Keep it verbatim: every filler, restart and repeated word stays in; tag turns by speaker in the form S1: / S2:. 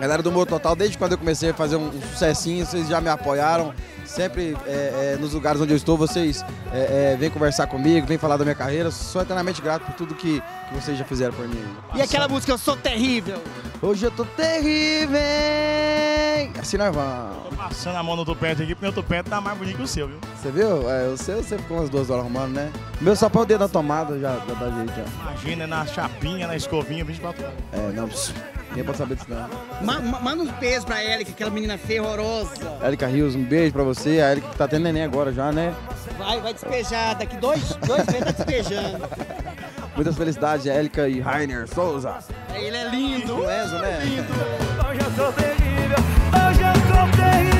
S1: Galera do Humor Total, desde quando eu comecei a fazer um, um sucessinho, vocês já me apoiaram. Sempre é, é, nos lugares onde eu estou, vocês é, é, vêm conversar comigo, vêm falar da minha carreira. Sou eternamente grato por tudo que, que vocês já fizeram por mim.
S2: E aquela música Eu Sou Terrível?
S1: Hoje eu tô terrível. Assim nós vamos.
S3: Tô passando a mão no tupete aqui, porque o tupete tá mais bonito que o seu, viu?
S1: Você viu? É, o seu você ficou umas duas horas arrumando, né? Meu só põe o dedo na tomada, já dá pra jeito já.
S3: Imagina, na chapinha, na escovinha, vinte e quatro horas.
S1: É, não, pss, ninguém pode saber disso não.
S2: Ma ma manda uns beijos pra Érica, aquela menina feia, horrorosa.
S1: Érica Rios, um beijo pra você. A Érica que tá tendo neném agora já, né?
S2: Vai, vai despejar, daqui dois, dois meses tá despejando.
S1: Muitas felicidades, Érica e Rainer Souza.
S2: Ele é lindo.
S1: Enzo, né?
S2: Lindo.
S4: Hoje eu sou terrível, hoje eu sou terrível.